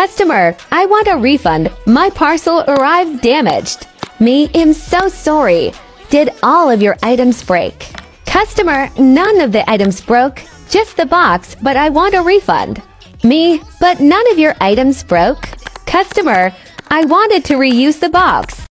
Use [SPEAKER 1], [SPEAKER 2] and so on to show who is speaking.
[SPEAKER 1] Customer, I want a refund. My parcel arrived damaged. Me, am so sorry. Did all of your items break? Customer, none of the items broke. Just the box, but I want a refund. Me, but none of your items broke. Customer, I wanted to reuse the box.